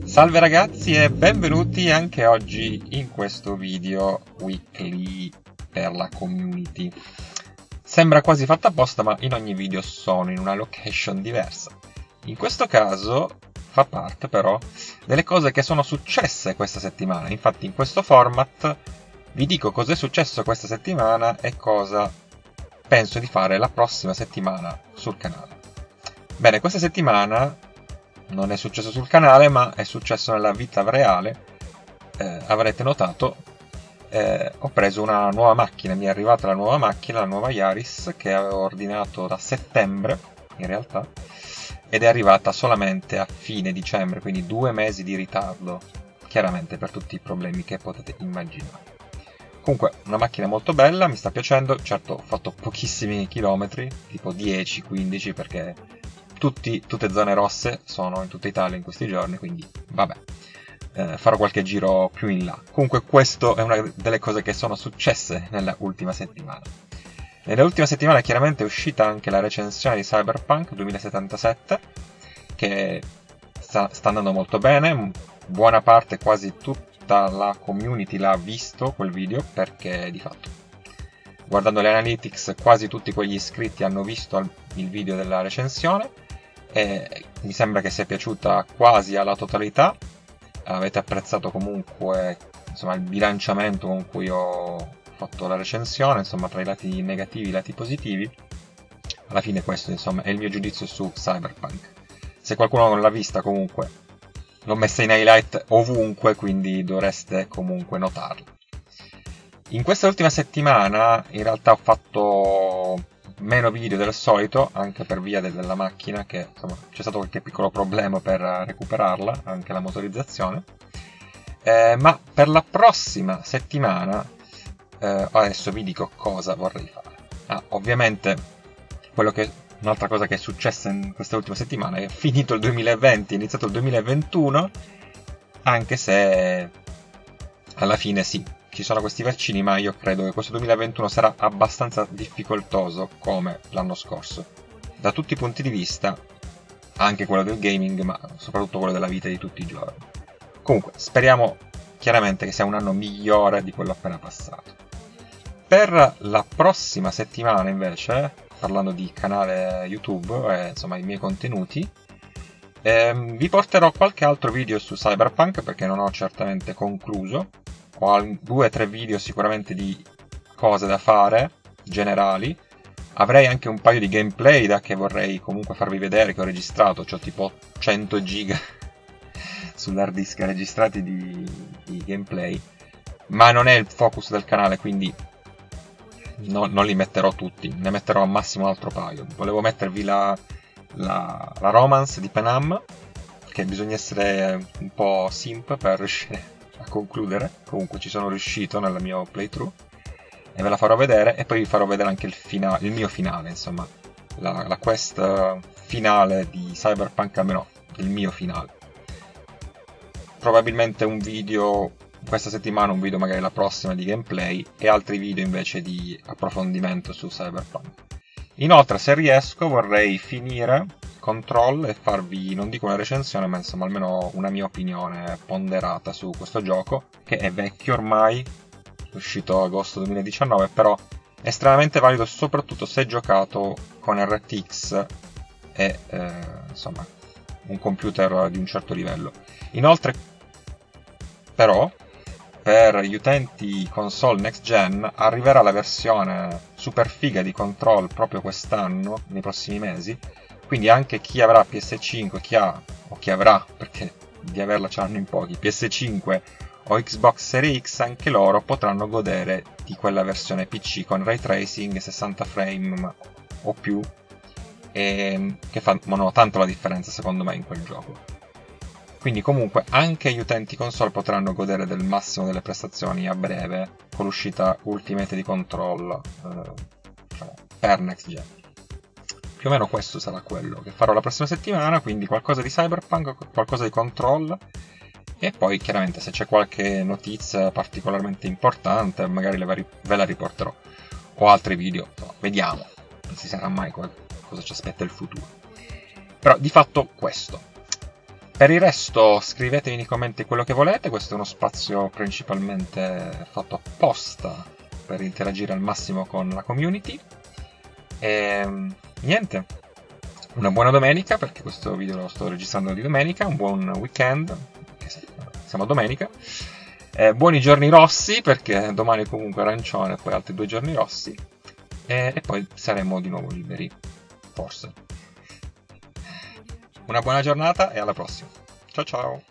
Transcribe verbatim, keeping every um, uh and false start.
Salve ragazzi e benvenuti anche oggi in questo video weekly per la community. Sembra quasi fatta apposta, ma in ogni video sono in una location diversa. In questo caso fa parte però delle cose che sono successe questa settimana. Infatti in questo format vi dico cosa è successo questa settimana e cosa penso di fare la prossima settimana sul canale. Bene, questa settimana non è successo sul canale, ma è successo nella vita reale. Eh, avrete notato, eh, ho preso una nuova macchina, mi è arrivata la nuova macchina, la nuova Yaris, che avevo ordinato da settembre, in realtà, ed è arrivata solamente a fine dicembre, quindi due mesi di ritardo, chiaramente per tutti i problemi che potete immaginare. Comunque, una macchina molto bella, mi sta piacendo, certo ho fatto pochissimi chilometri, tipo dieci quindici, perché Tutti, tutte zone rosse sono in tutta Italia in questi giorni, quindi vabbè, eh, farò qualche giro più in là. Comunque questa è una delle cose che sono successe nella ultima settimana. Nell'ultima settimana chiaramente è uscita anche la recensione di Cyberpunk duemilasettantasette, che sta, sta andando molto bene, buona parte, quasi tutta la community l'ha visto quel video, perché di fatto, guardando le analytics, quasi tutti quegli iscritti hanno visto il video della recensione. E mi sembra che sia piaciuta quasi alla totalità. Avete apprezzato comunque, insomma, il bilanciamento con cui ho fatto la recensione, insomma, tra i lati negativi e i lati positivi. Alla fine questo, insomma, è il mio giudizio su Cyberpunk. Se qualcuno non l'ha vista, comunque l'ho messa in highlight ovunque, quindi dovreste comunque notarla. In questa ultima settimana in realtà ho fatto meno video del solito, anche per via de della macchina, che insomma c'è stato qualche piccolo problema per recuperarla, anche la motorizzazione. Eh, ma per la prossima settimana, eh, adesso vi dico cosa vorrei fare. Ah, ovviamente, quello che, un'altra cosa che è successa in questa ultima settimana è finito il duemilaventi, è iniziato il duemilaventuno, anche se alla fine sì, ci sono questi vaccini, ma io credo che questo duemilaventuno sarà abbastanza difficoltoso come l'anno scorso, da tutti i punti di vista, anche quello del gaming, ma soprattutto quello della vita di tutti i giorni. Comunque, speriamo chiaramente che sia un anno migliore di quello appena passato. Per la prossima settimana, invece, parlando di canale YouTube e insomma i miei contenuti, ehm, vi porterò qualche altro video su Cyberpunk, perché non ho certamente concluso. Ho due o tre video sicuramente di cose da fare, generali. Avrei anche un paio di gameplay da che vorrei comunque farvi vedere, che ho registrato. C'ho tipo cento giga sull'hard disk registrati di, di gameplay. Ma non è il focus del canale, quindi no, non li metterò tutti. Ne metterò al massimo un altro paio. Volevo mettervi la, la, la romance di Panam, che bisogna essere un po' simp per riuscire a concludere. Comunque ci sono riuscito nel mio playthrough e ve la farò vedere, e poi vi farò vedere anche il, fina il mio finale, insomma la, la quest finale di Cyberpunk, almeno il mio finale. Probabilmente un video questa settimana, un video magari la prossima di gameplay, e altri video invece di approfondimento su Cyberpunk. Inoltre, se riesco, vorrei finire Control e farvi, non dico una recensione, ma insomma almeno una mia opinione ponderata su questo gioco, che è vecchio ormai, è uscito agosto duemiladiciannove, però è estremamente valido soprattutto se giocato con R T X e eh, insomma un computer di un certo livello. Inoltre, però, per gli utenti console next gen arriverà la versione super figa di Control proprio quest'anno, nei prossimi mesi. Quindi anche chi avrà P S cinque, chi ha, o chi avrà, perché di averla ce l'hanno in pochi, P S cinque o Xbox Series X, anche loro potranno godere di quella versione P C con ray tracing, sessanta frame o più, e che fanno tanto la differenza secondo me in quel gioco. Quindi comunque anche gli utenti console potranno godere del massimo delle prestazioni a breve con l'uscita Ultimate di Control, eh, diciamo, per next gen. Più o meno questo sarà quello che farò la prossima settimana, quindi qualcosa di Cyberpunk, qualcosa di Control, e poi chiaramente se c'è qualche notizia particolarmente importante magari ve la riporterò, o altri video, no, vediamo, non si sarà mai cosa ci aspetta il futuro. Però di fatto questo. Per il resto scrivetemi nei commenti quello che volete, questo è uno spazio principalmente fatto apposta per interagire al massimo con la community. E niente, una buona domenica, perché questo video lo sto registrando di domenica, un buon weekend, siamo a domenica, eh, buoni giorni rossi, perché domani comunque arancione e poi altri due giorni rossi, e, e poi saremo di nuovo liberi, forse. Una buona giornata e alla prossima. Ciao ciao!